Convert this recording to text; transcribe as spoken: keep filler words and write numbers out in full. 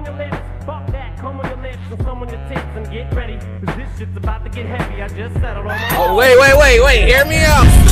your lips, fuck that, come on your lips and some on your tits and get ready, cause this shit's about to get heavy. I just settled on my Oh, wait, wait, wait, wait, hear me out.